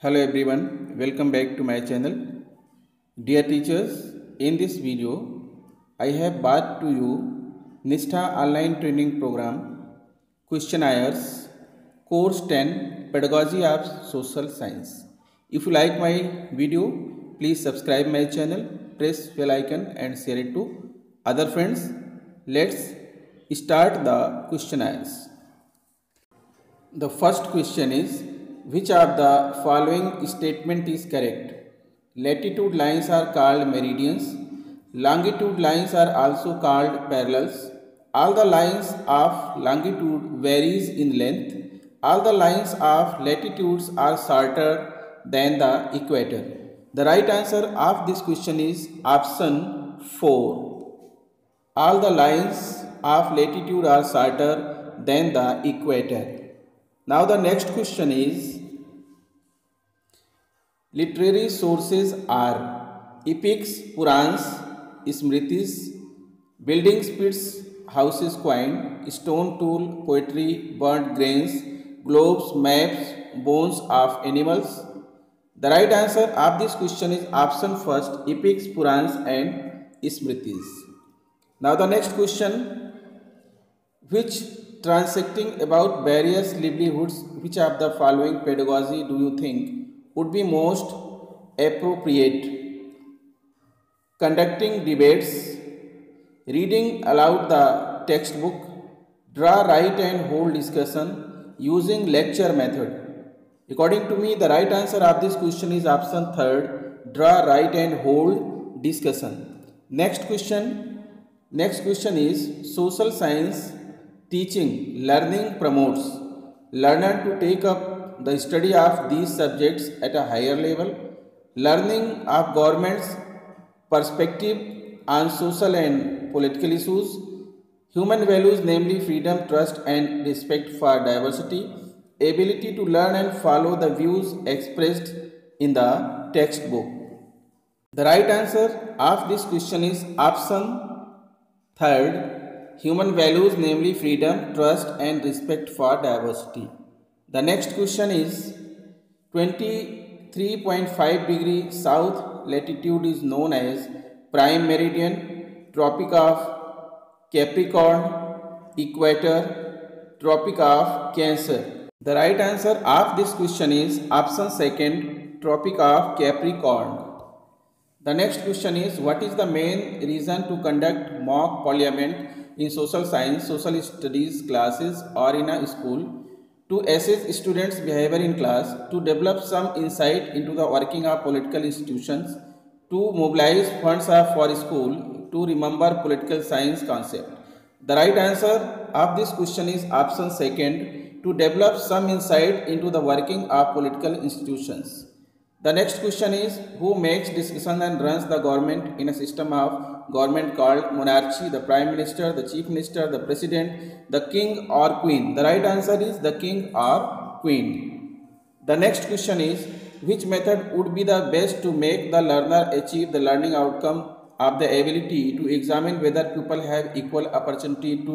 Hello everyone, welcome back to my channel. Dear teachers, in this video, I have brought to you Nishtha online training program, questionnaires, course 10, Pedagogy of Social Science. If you like my video, please subscribe my channel, press bell icon and share it to other friends. Let's start the questionnaires. The first question is, which of the following statement is correct? Latitude lines are called meridians. Longitude lines are also called parallels. All the lines of longitude varies in length. All the lines of latitudes are shorter than the equator. The right answer of this question is option 4. All the lines of latitude are shorter than the equator. Now the next question is, literary sources are epics, Purans, Smritis, building spits, houses coin, stone tool, poetry, burnt grains, globes, maps, bones of animals. The right answer of this question is option first, epics, Purans and Smritis. Now the next question, which transacting about various livelihoods, which of the following pedagogy do you think would be most appropriate? Conducting debates, reading aloud the textbook, draw, write and hold discussion, using lecture method. According to me, the right answer of this question is option third, draw, write and hold discussion. Next question is, social science teaching learning promotes learner to take up the study of these subjects at a higher level. Learning of government's perspective on social and political issues. Human values, namely freedom, trust and respect for diversity. Ability to learn and follow the views expressed in the textbook. The right answer of this question is option third, human values, namely freedom, trust and respect for diversity. The next question is, 23.5 degree south latitude is known as prime meridian, tropic of Capricorn, equator, tropic of Cancer. The right answer of this question is option second, tropic of Capricorn. The next question is, what is the main reason to conduct mock parliament in social science, social studies classes or in a school? To assess students' behavior in class, to develop some insight into the working of political institutions, to mobilize funds for school, to remember political science concept. The right answer of this question is option second, to develop some insight into the working of political institutions. The next question is, who makes decisions and runs the government in a system of government called monarchy? The prime minister, the chief minister, the president, the king or queen? The right answer is the king or queen. The next question is, which method would be the best to make the learner achieve the learning outcome of the ability to examine whether people have equal opportunity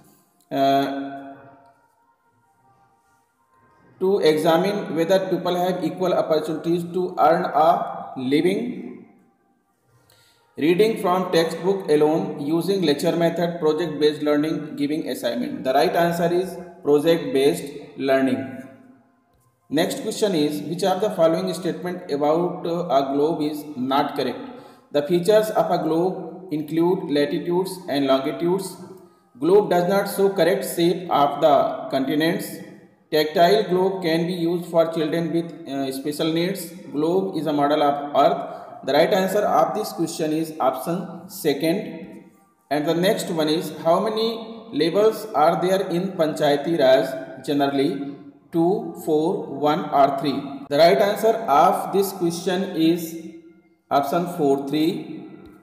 to examine whether people have equal opportunities to earn a living? Reading from textbook alone, using lecture method, project based learning, giving assignment. The right answer is project based learning. Next question is, which of the following statement about a globe is not correct? The features of a globe include latitudes and longitudes. Globe does not show correct shape of the continents. Tactile globe can be used for children with special needs. Globe is a model of Earth. The right answer of this question is option second. And the next one is, how many levels are there in Panchayati Raj generally? 2, 4, 1 or 3? The right answer of this question is option 4, 3.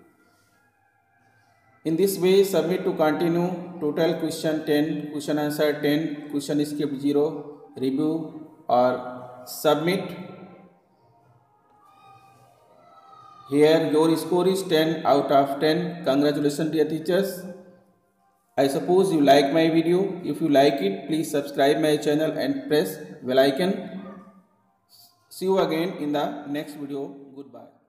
In this way, submit to continue. Total question 10, question answer 10, question skipped 0, review or submit. Here your score is 10 out of 10. Congratulations dear teachers. I suppose you like my video. If you like it, please subscribe my channel and press bell icon. See you again in the next video. Goodbye.